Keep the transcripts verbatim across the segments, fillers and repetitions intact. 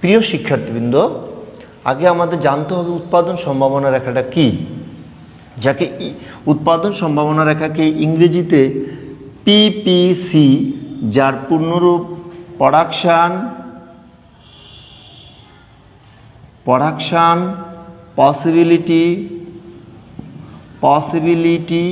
প্রিয় শিক্ষার্থীবৃন্দ, আগে আমাদের জানতে হবে উৎপাদন সম্ভাবনা রেখাটা কি, যাকে উৎপাদন সম্ভাবনা রেখাকে ইংরেজিতে পিপিসি, যার পূর্ণরূপ production production possibility possibility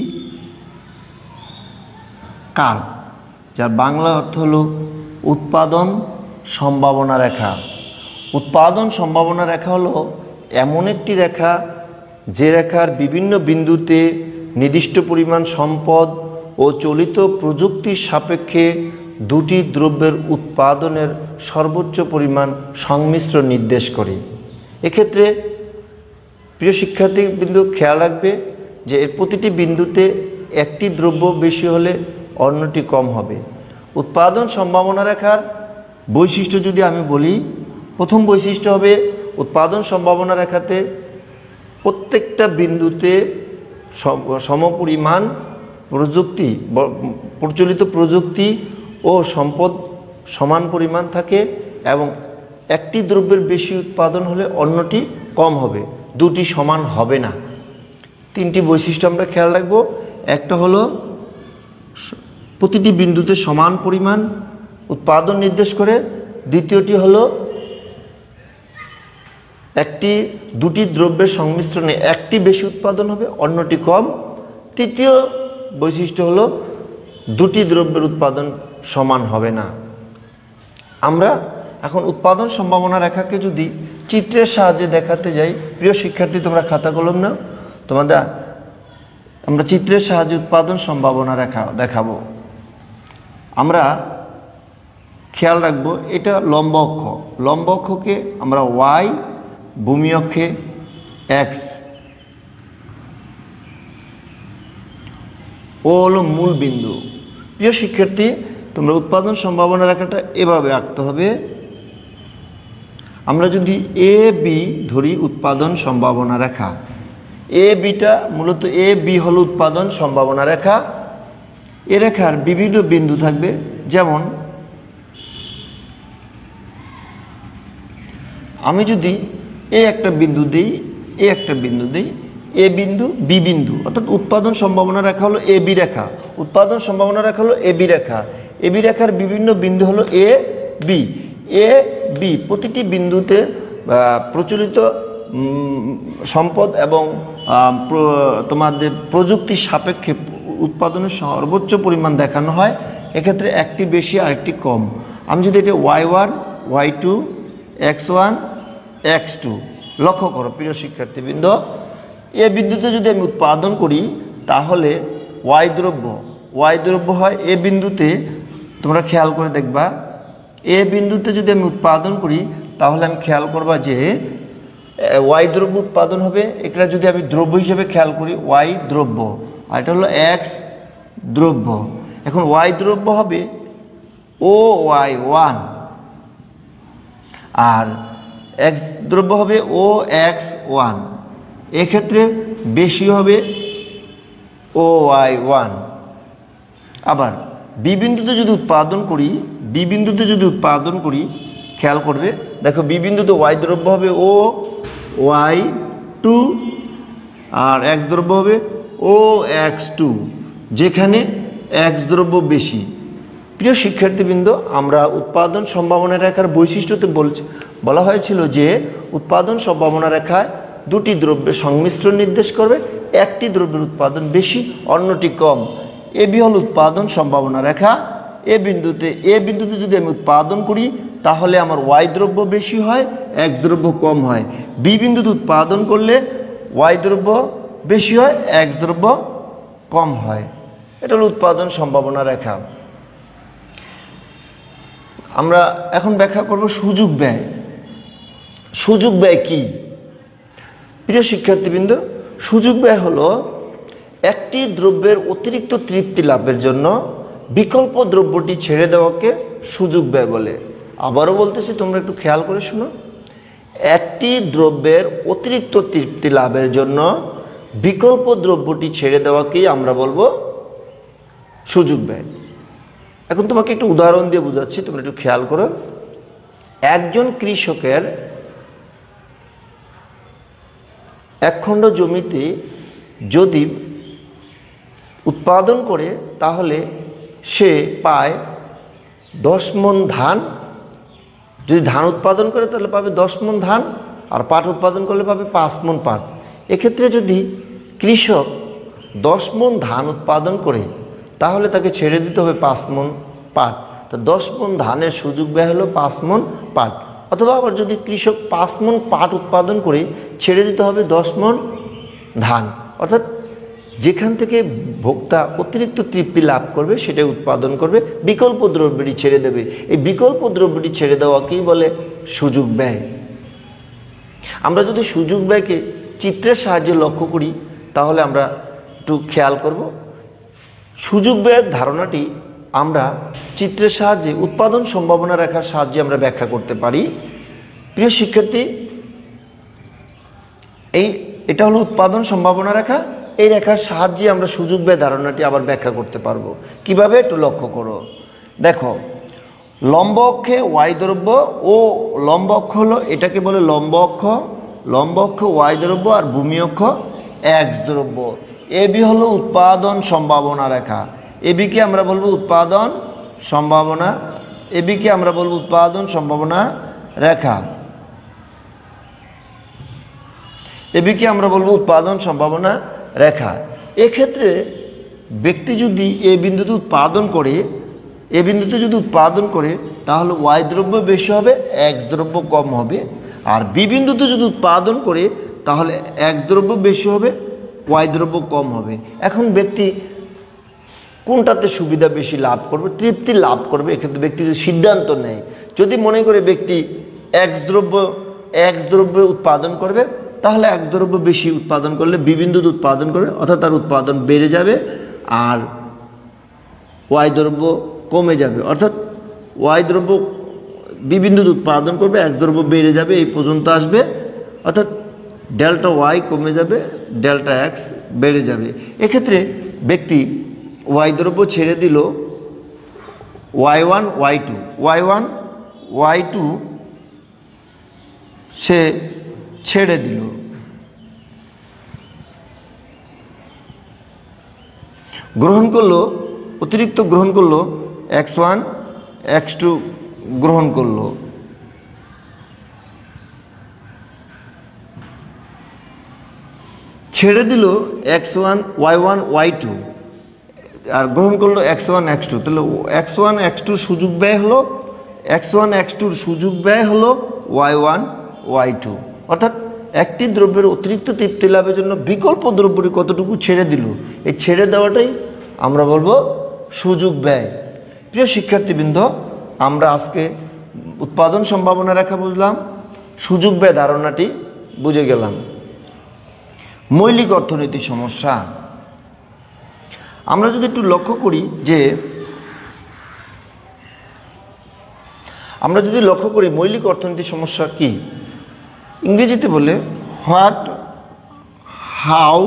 curve, যার বাংলা অর্থ হলো উৎপাদন সম্ভাবনা রেখা। উৎপাদন সম্ভাবনা রেখা হলো এমন একটি রেখা যে রেখার বিভিন্ন বিন্দুতে নির্দিষ্ট পরিমাণ সম্পদ ও চলিত প্রযুক্তির সাপেক্ষে দুটি দ্রব্যের উৎপাদনের সর্বোচ্চ পরিমাণ সংমিশ্রণ নির্দেশ করে। এক্ষেত্রে প্রিয় শিক্ষার্থীবৃন্দ খেয়াল রাখবে যে এর প্রতিটি বিন্দুতে একটি দ্রব্য বেশি হলে অন্যটি কম হবে। উৎপাদন সম্ভাবনা রেখার বৈশিষ্ট্য যদি আমি বলি, প্রথম বৈশিষ্ট্য হবে উৎপাদন সম্ভাবনা রেখাতে প্রত্যেকটা বিন্দুতে সমপরিমাণ প্রযুক্তি প্রচলিত প্রযুক্তি ও সম্পদ সমান পরিমাণ থাকে এবং একটি দ্রব্যের বেশি উৎপাদন হলে অন্যটি কম হবে, দুটি সমান হবে না। তিনটি বৈশিষ্ট্য আমরা খেয়াল রাখব। একটা হলো প্রতিটি বিন্দুতে সমান পরিমাণ উৎপাদন নির্দেশ করে, দ্বিতীয়টি হলো একটি দুটি দ্রব্যের সংমিশ্রণে একটি বেশি উৎপাদন হবে অন্যটি কম, তৃতীয় বৈশিষ্ট্য হলো দুটি দ্রব্যের উৎপাদন সমান হবে না। আমরা এখন উৎপাদন সম্ভাবনা রেখাকে যদি চিত্রের সাহায্যে দেখাতে যাই, প্রিয় শিক্ষার্থী তোমরা খাতা কলম নাও, তোমাদের আমরা চিত্রের সাহায্যে উৎপাদন সম্ভাবনা রেখা দেখাবো। আমরা খেয়াল রাখবো এটা লম্ব অক্ষ, লম্ব অক্ষকে আমরা ওয়াই, ভূমি অক্ষে এক্স, ও হলো মূল বিন্দু। প্রিয় শিক্ষার্থী তোমরা উৎপাদন সম্ভাবনা রেখাটা এভাবে আঁকতে হবে। আমরা যদি এ বি ধরি উৎপাদন সম্ভাবনা রেখা, এ বিটা মূলত এ বি হলো উৎপাদন সম্ভাবনা রেখা। এ রেখার বিভিন্ন বিন্দু থাকবে, যেমন আমি যদি এ একটা বিন্দু দিই, এ একটা বিন্দু দিই, এ বিন্দু বি বিন্দু, অর্থাৎ উৎপাদন সম্ভাবনা রেখা হলো এ বি রেখা, উৎপাদন সম্ভাবনা রেখা হলো A B Rekha. A B রেখার বিভিন্ন বিন্দু হলো এ বি। এ বি প্রতিটি বিন্দুতে প্রচলিত সম্পদ এবং তোমাদের প্রযুক্তির সাপেক্ষে উৎপাদনের সর্বোচ্চ পরিমাণ দেখানো হয়। এক্ষেত্রে একটি বেশি আর একটি কম। আমি যদি এটা Y one, Y two, X one, X two, লক্ষ্য করো প্রিয় শিক্ষার্থীবৃন্দ, এ বিন্দুতে যদি আমি উৎপাদন করি তাহলে ওয়াই দ্রব্য ওয়াই দ্রব্য হয় এ বিন্দুতে। তোমরা খেয়াল করে দেখবা, এ বিন্দুতে যদি আমি উৎপাদন করি তাহলে আমি খেয়াল করবা যে ওয়াই দ্রব্য উৎপাদন হবে। এটা যদি আমি দ্রব্য হিসেবে খেয়াল করি, ওয়াই দ্রব্য, আর এটা হলো এক্স দ্রব্য। এখন ওয়াই দ্রব্য হবে ও ওয়াই ওয়ান, আর এক্স দ্রব্য হবে ও এক্স ওয়ান। এক্ষেত্রে বেশি হবে ও ওয়াই ওয়ান। আবার বি বিন্দুতে যদি উৎপাদন করি, বি বিন্দুতে যদি উৎপাদন করি খেয়াল করবে, দেখো বি বিন্দুতে ওয়াই দ্রব্য হবে ও ওয়াই টু, আর এক্স দ্রব্য হবে ও এক্স টু, যেখানে এক্স দ্রব্য বেশি। প্রিয় শিক্ষার্থীবৃন্দ, আমরা উৎপাদন সম্ভাবনা রেখার বৈশিষ্ট্যতে বলছি বলা হয়েছিল যে উৎপাদন সম্ভাবনা রেখায় দুটি দ্রব্যের সংমিশ্রণ নির্দেশ করবে, একটি দ্রব্যের উৎপাদন বেশি অন্যটি কম। এ বি হল উৎপাদন সম্ভাবনা রেখা। এ বিন্দুতে এ বিন্দুতে যদি আমি উৎপাদন করি তাহলে আমার ওয়াই দ্রব্য বেশি হয়, এক্স দ্রব্য কম হয়। বি বিন্দুতে উৎপাদন করলে ওয়াই দ্রব্য বেশি হয়, এক্স দ্রব্য কম হয়। এটা হল উৎপাদন সম্ভাবনা রেখা। আমরা এখন ব্যাখ্যা করব সুযোগ ব্যয়। সুযোগ ব্যয় কি? প্রিয় শিক্ষার্থীবৃন্দ, সুযোগ ব্যয় হলো একটি দ্রব্যের অতিরিক্ত তৃপ্তি লাভের জন্য বিকল্প দ্রব্যটি ছেড়ে দেওয়াকে সুযোগ ব্যয় বলে। আবারও বলতেছি, তোমরা একটু খেয়াল করে শুনো। একটি দ্রব্যের অতিরিক্ত তৃপ্তি লাভের জন্য বিকল্প দ্রব্যটি ছেড়ে দেওয়াকেই আমরা বলবো সুযোগ ব্যয়। এখন তোমাকে একটু উদাহরণ দিয়ে বোঝাচ্ছি, তোমরা একটু খেয়াল করো। একজন কৃষকের এক খণ্ড জমিতে যদি উৎপাদন করে তাহলে সে পায় দশ মণ ধান। যদি ধান উৎপাদন করে তাহলে পাবে দশ মণ ধান, আর পাট উৎপাদন করলে পাবে পাঁচ মণ পাট। এক্ষেত্রে যদি কৃষক দশ মণ ধান উৎপাদন করে তাহলে তাকে ছেড়ে দিতে হবে পাঁচ মণ পাট। তো দশ মণ ধানের সুযোগ ব্যয় হলো পাঁচ মণ পাট। অথবা আবার যদি কৃষক পাঁচ মণ পাট উৎপাদন করে ছেড়ে দিতে হবে দশ মণ ধান। অর্থাৎ যেখান থেকে ভোক্তা অতিরিক্ত তৃপ্তি লাভ করবে সেটাই উৎপাদন করবে, বিকল্প দ্রব্যটি ছেড়ে দেবে। এই বিকল্প দ্রব্যটি ছেড়ে দেওয়াকেই বলে সুযোগ ব্যয়। আমরা যদি সুযোগ ব্যয়কে চিত্রের সাহায্যে লক্ষ্য করি তাহলে আমরা একটু খেয়াল করব। সুযোগ ব্যয়ের ধারণাটি আমরা চিত্রের সাহায্যে উৎপাদন সম্ভাবনা রেখার সাহায্যে আমরা ব্যাখ্যা করতে পারি। প্রিয় শিক্ষার্থী, এই এটা হলো উৎপাদন সম্ভাবনা রেখা। এই রেখার সাহায্যে আমরা সুযোগ ব্যয় ধারণাটি আবার ব্যাখ্যা করতে পারবো। কিভাবে একটু লক্ষ্য করো। দেখো, লম্ব অক্ষে ওয়াই দ্রব্য ও লম্ব অক্ষ হলো, এটাকে বলে লম্ব অক্ষ। লম্ব অক্ষ ওয়াই দ্রব্য আর ভূমি অক্ষ এক্স দ্রব্য। এবি হলো উৎপাদন সম্ভাবনা রেখা। এবিকে আমরা বলবো উৎপাদন সম্ভাবনা, এবিকে আমরা বলবো উৎপাদন সম্ভাবনা রেখা। এবিকে আমরা বলবো উৎপাদন সম্ভাবনা রেখা। এক্ষেত্রে ব্যক্তি যদি এ বিন্দুতে উৎপাদন করে, এ বিন্দুতে যদি উৎপাদন করে তাহলে ওয়াই দ্রব্য বেশি হবে, এক্স দ্রব্য কম হবে। আর বি বিন্দুতে যদি উৎপাদন করে তাহলে এক্স দ্রব্য বেশি হবে, ওয়াই দ্রব্য কম হবে। এখন ব্যক্তি কোনটাতে সুবিধা বেশি লাভ করবে, তৃপ্তি লাভ করবে, এক্ষেত্রে ব্যক্তি যদি সিদ্ধান্ত নেয়, যদি মনে করে ব্যক্তি এক্স দ্রব্য এক্স দ্রব্য উৎপাদন করবে তাহলে এক্স দ্রব্য বেশি উৎপাদন করলে বি বিন্দুতে উৎপাদন করবে, অর্থাৎ তার উৎপাদন বেড়ে যাবে। আর ওয়াই দ্রব্য কমে যাবে, অর্থাৎ ওয়াই দ্রব্য বি বিন্দুতে উৎপাদন করবে, এক্স দ্রব্য বেড়ে যাবে, এই পর্যন্ত আসবে। অর্থাৎ ডেল্টা ওয়াই কমে যাবে, ডেল্টা এক্স বেড়ে যাবে। এক্ষেত্রে ব্যক্তি ওয়াই দ্রব্য ছেড়ে দিল, Y one Y two Y one Y two সে ছেড়ে দিল। গ্রহণ করলো, অতিরিক্ত গ্রহণ করলো, এক্স ওয়ান এক্স টু গ্রহণ করলো। ছেড়ে দিল X one Y one Y two, আর গ্রহণ করলো এক্স ওয়ান এক্স টু। তাহলে এক্স ওয়ান এক্স টুর সুযোগ ব্যয় হলো, এক্স ওয়ান এক্স টুর সুযোগ ব্যয় হলো ওয়াই ওয়ান ওয়াই টু। অর্থাৎ একটি দ্রব্যের অতিরিক্ত তৃপ্তি লাভের জন্য বিকল্প দ্রব্যটি কতটুকু ছেড়ে দিল, এই ছেড়ে দেওয়াটাই আমরা বলবো সুযোগ ব্যয়। প্রিয় শিক্ষার্থীবৃন্দ, আমরা আজকে উৎপাদন সম্ভাবনা রেখা বুঝলাম, সুযোগ ব্যয় ধারণাটি বুঝে গেলাম। মৌলিক অর্থনীতি সমস্যা আমরা যদি একটু লক্ষ্য করি যে আমরা যদি লক্ষ্য করি মৌলিক অর্থনীতি সমস্যা কি, ইংরেজিতে বলে what, how,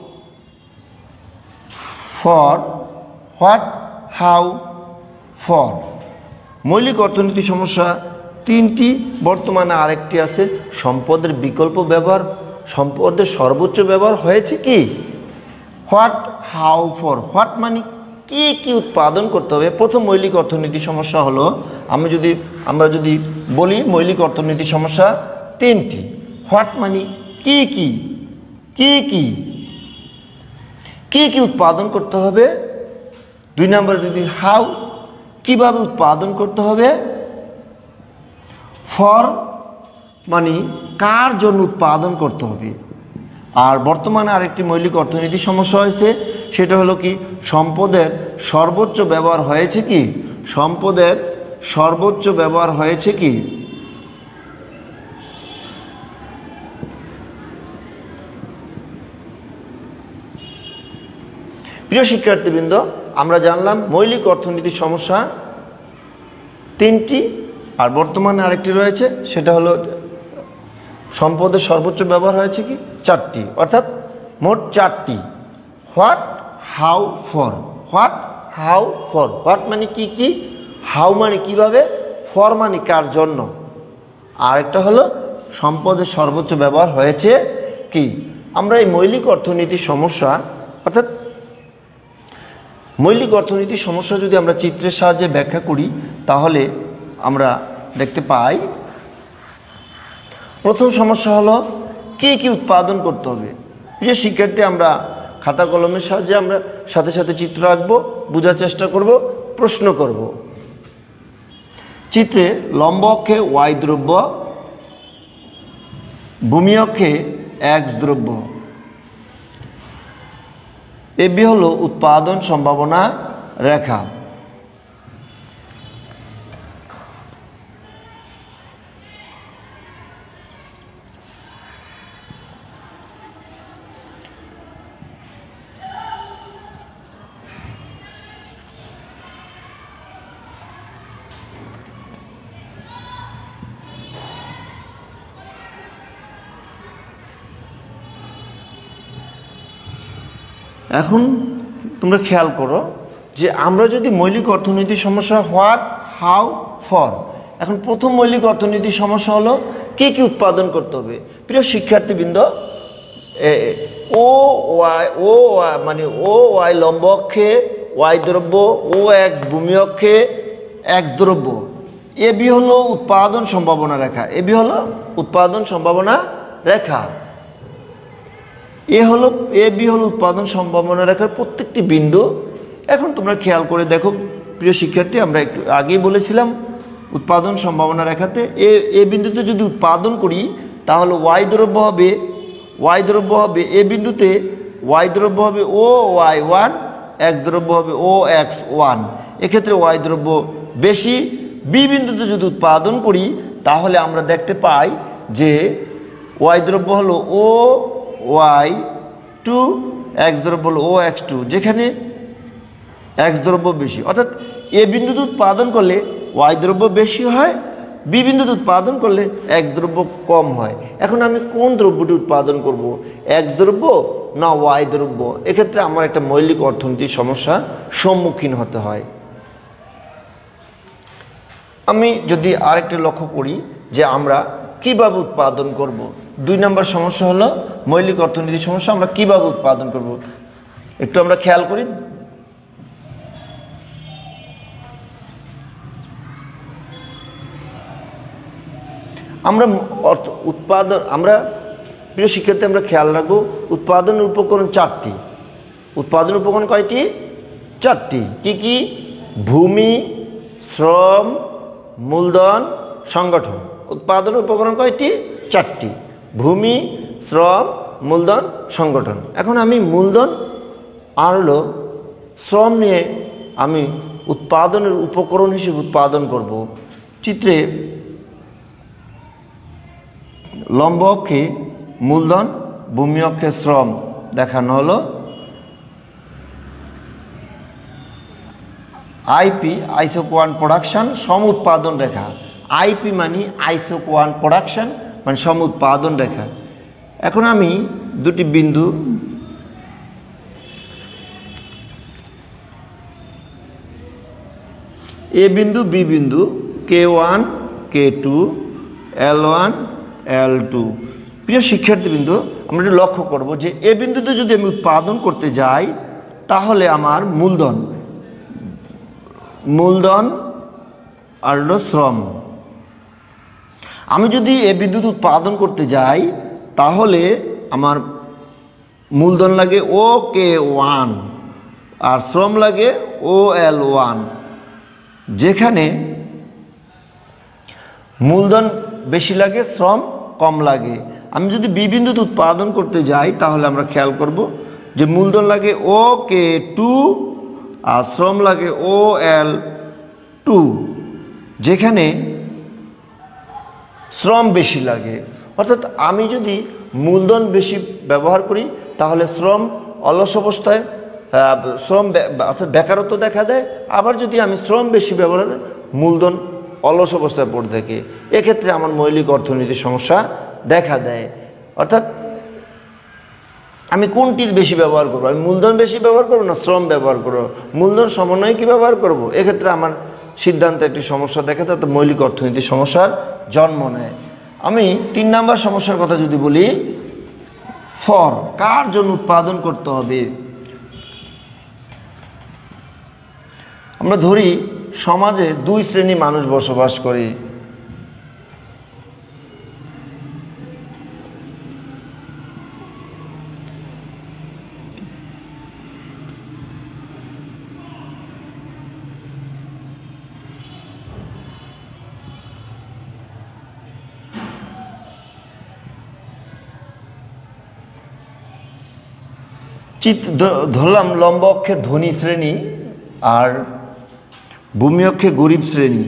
for, what, how, for. মৌলিক অর্থনীতি সমস্যা তিনটি, বর্তমানে আরেকটি আছে সম্পদের বিকল্প ব্যবহার। সম্পদের সর্বোচ্চ ব্যবহার হয়েছে কি, হোয়াট, হাউ, ফর। হোয়াট মানে কি কি উৎপাদন করতে হবে। প্রথম মৌলিক অর্থনীতি সমস্যা হলো, আমি যদি আমরা যদি বলি মৌলিক অর্থনীতি সমস্যা তিনটি। হোয়াট মানে কি কি কি কি কি কি উৎপাদন করতে হবে। দুই নম্বরে যদি হাউ, কিভাবে উৎপাদন করতে হবে। ফর মানে কার জন্য উৎপাদন করতে হবে। আর বর্তমানে আরেকটি মৌলিক অর্থনীতি সমস্যা হয়েছে, সেটা হলো কি সম্পদের সর্বোচ্চ ব্যবহার হয়েছে কি, সম্পদের সর্বোচ্চ ব্যবহার হয়েছে কি। প্রিয় শিক্ষার্থীবৃন্দ, আমরা জানলাম মৌলিক অর্থনীতির সমস্যা তিনটি, আর বর্তমানে আরেকটি রয়েছে, সেটা হলো সম্পদের সর্বোচ্চ ব্যবহার হয়েছে কি চারটি, অর্থাৎ মোট চারটি। What, how, for. What, how, for. What মানে কি কি, হাউ মানে কিভাবে, ফর মানে কার জন্য। আর একটা হলো সম্পদের সর্বোচ্চ ব্যবহার হয়েছে কি। আমরা এই মৌলিক অর্থনীতির সমস্যা অর্থাৎ মৌলিক অর্থনীতির সমস্যা যদি আমরা চিত্রের সাহায্যে ব্যাখ্যা করি তাহলে আমরা দেখতে পাই প্রথম সমস্যা হলো কি কি উৎপাদন করতে হবে। প্রিয় শিক্ষার্থী, আমরা খাতা কলমের সাহায্যে আমরা সাথে সাথে চিত্র আঁকবো, বোঝার চেষ্টা করব, প্রশ্ন করব। চিত্রে লম্ব অক্ষে ওয়াই দ্রব্য, ভূমি অক্ষে এক্স দ্রব্য। এবি হলো উৎপাদন সম্ভাবনা রেখা। এখন তোমরা খেয়াল করো যে আমরা যদি মৌলিক অর্থনীতির সমস্যা হোয়াট, হাউ, ফর, এখন প্রথম মৌলিক অর্থনীতির সমস্যা হলো কি কি উৎপাদন করতে হবে। প্রিয় শিক্ষার্থীবৃন্দ, ও ওয়াই ও ওয়াই মানে ও ওয়াই লম্ব অক্ষে ওয়াই দ্রব্য, ও এক্স ভূমি অক্ষে এক্স দ্রব্য। এবি হলো উৎপাদন সম্ভাবনা রেখা, এবি হলো উৎপাদন সম্ভাবনা রেখা। এ হলো এ বি হলো উৎপাদন সম্ভাবনা রেখার প্রত্যেকটি বিন্দু। এখন তোমরা খেয়াল করে দেখো প্রিয় শিক্ষার্থী, আমরা একটু আগেই বলেছিলাম উৎপাদন সম্ভাবনা রেখাতে এ এ বিন্দুতে যদি উৎপাদন করি তাহলে ওয়াই দ্রব্য হবে ওয়াই দ্রব্য হবে এ বিন্দুতে, ওয়াই দ্রব্য হবে ও ওয়াই ওয়ান, এক্স দ্রব্য হবে ও এক্স ওয়ান। এক্ষেত্রে ওয়াই দ্রব্য বেশি। বি বিন্দুতে যদি উৎপাদন করি তাহলে আমরা দেখতে পাই যে ওয়াই দ্রব্য হলো ও ওয়াই টু, এক্স দ্রব্য হলো ও এক্স টু, যেখানে এক্স দ্রব্য বেশি। অর্থাৎ এ বিন্দুতে উৎপাদন করলে ওয়াই দ্রব্য বেশি হয়, বি বিন্দুতে উৎপাদন করলে এক্স দ্রব্য কম হয়। এখন আমি কোন দ্রব্যটি উৎপাদন করব, এক্স দ্রব্য না ওয়াই দ্রব্য? এক্ষেত্রে আমার একটা মৌলিক অর্থনীতির সমস্যার সম্মুখীন হতে হয়। আমি যদি আরেকটা লক্ষ্য করি যে আমরা কিভাবে উৎপাদন করব, দুই নম্বর সমস্যা হলো মৌলিক অর্থনীতির সমস্যা, আমরা কিভাবে উৎপাদন করব একটু আমরা খেয়াল করি। আমরা অর্থ উৎপাদন আমরা প্রিয় শিক্ষার্থী আমরা খেয়াল রাখবো উৎপাদনের উপকরণ চারটি। উৎপাদন উপকরণ কয়টি? চারটি। কি কি? ভূমি, শ্রম, মূলধন, সংগঠন। উৎপাদন উপকরণ কয়টি? চারটি। ভূমি, শ্রম, মূলধন, সংগঠন। এখন আমি মূলধন আর হলো শ্রম নিয়ে আমি উৎপাদনের উপকরণ হিসেবে উৎপাদন করব। চিত্রে লম্ব অক্ষে মূলধন, ভূমি অক্ষে শ্রম দেখানো হলো। আইপি আইসোক ওয়ান প্রোডাকশন, সম উৎপাদন রেখা। আইপি মানে আইসোক ওয়ান প্রোডাকশন মানে সম উৎপাদন রেখা। এখন আমি দুটি বিন্দু এ বিন্দু বি বিন্দু, K one K two, L one L two. প্রিয় শিক্ষার্থীবৃন্দ, আমরা একটু লক্ষ্য করব যে এ বিন্দুতে যদি আমি উৎপাদন করতে যাই তাহলে আমার মূলধন মূলধন আর হলো শ্রম। আমি যদি এ বিদ্যুৎ উৎপাদন করতে যাই তাহলে আমার মূলধন লাগে ও কে ওয়ান আর শ্রম লাগে ও এল ওয়ান, যেখানে মূলধন বেশি লাগে, শ্রম কম লাগে। আমি যদি বি বিন্দুত উৎপাদন করতে যাই তাহলে আমরা খেয়াল করব যে মূলধন লাগে ও কে টু আর শ্রম লাগে ও এল টু, যেখানে শ্রম বেশি লাগে। অর্থাৎ আমি যদি মূলধন বেশি ব্যবহার করি তাহলে শ্রম অলস অবস্থায় শ্রম অর্থাৎ বেকারত্ব দেখা দেয়। আবার যদি আমি শ্রম বেশি ব্যবহার করি মূলধন অলস অবস্থায় পড়ে থাকে। এক্ষেত্রে আমার মৌলিক অর্থনীতির সমস্যা দেখা দেয়। অর্থাৎ আমি কোনটির বেশি ব্যবহার করবো? আমি মূলধন বেশি ব্যবহার করবো না শ্রম ব্যবহার করবো? মূলধন সমন্বয় কি ব্যবহার করব? এক্ষেত্রে আমার সিদ্ধান্তে একটি সমস্যা দেখা দেয়, মৌলিক অর্থনীতির সমস্যার জন্ম নেয়। আমি তিন নাম্বার সমস্যার কথা যদি বলি, ফর কার জন্য উৎপাদন করতে হবে। আমরা ধরি সমাজে দুই শ্রেণী মানুষ বসবাস করে। চিত ধরলাম লম্ব অক্ষে ধনী শ্রেণী আর ভূমি অক্ষে গরিব শ্রেণী।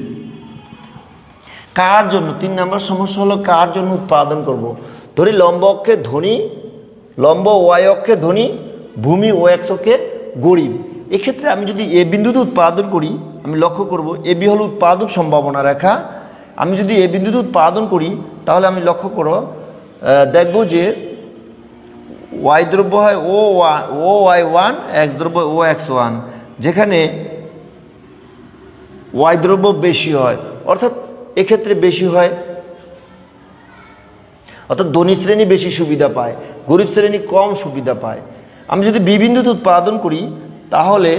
কার জন্য, তিন নম্বর সমস্যা হলো কার জন্য উৎপাদন করব। ধরি লম্ব অক্ষে ধনী, লম্ব ওয়াই অক্ষে ধনী, ভূমি ও এক্স অক্ষে গরিব। এক্ষেত্রে আমি যদি এ বিন্দুতে উৎপাদন করি, আমি লক্ষ্য করব এ বি হলো উৎপাদন সম্ভাবনা রেখা। আমি যদি এ বিন্দুতে উৎপাদন করি তাহলে আমি লক্ষ্য করো দেখব যে ওয়াই দ্রব্য হয় ও ওয়ান ও ওয়াই ওয়ান, এক্স দ্রব্য ও এক্স ওয়ান, যেখানে ওয়াই দ্রব্য বেশি হয়, অর্থাৎ এক্ষেত্রে বেশি হয়, অর্থাৎ ধনী শ্রেণী বেশি সুবিধা পায়, গরিব শ্রেণী কম সুবিধা পায়। আমি যদি বি বিন্দুতে উৎপাদন করি তাহলে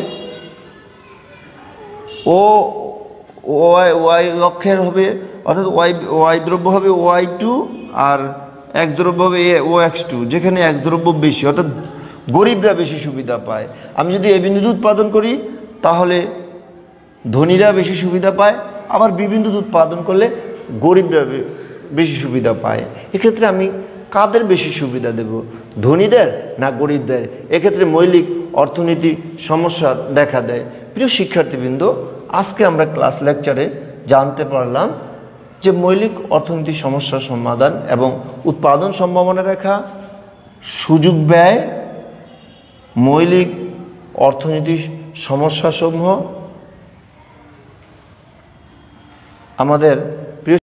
ও ওয়াই ওয়াই অক্ষের হবে, অর্থাৎ ওয়াই ওয়াই দ্রব্য হবে ওয়াই টু আর এক্স দ্রব্য হবে এ ও এক্স টু, যেখানে এক্স দ্রব্য বেশি, অর্থাৎ গরিবরা বেশি সুবিধা পায়। আমি যদি এ বিন্দুতে উৎপাদন করি তাহলে ধনীরা বেশি সুবিধা পায়, আবার বি বিন্দুতে উৎপাদন করলে গরিবরা বেশি সুবিধা পায়। এক্ষেত্রে আমি কাদের বেশি সুবিধা দেব, ধনীদের না গরিবদের? এক্ষেত্রে মৌলিক অর্থনীতি সমস্যা দেখা দেয়। প্রিয় শিক্ষার্থীবৃন্দ, আজকে আমরা ক্লাস লেকচারে জানতে পারলাম যে মৌলিক অর্থনীতি সমস্যার সমাধান এবং উৎপাদন সম্ভাবনা রেখা, সুযোগ ব্যয়, মৌলিক অর্থনীতি সমস্যাসমূহ আমাদের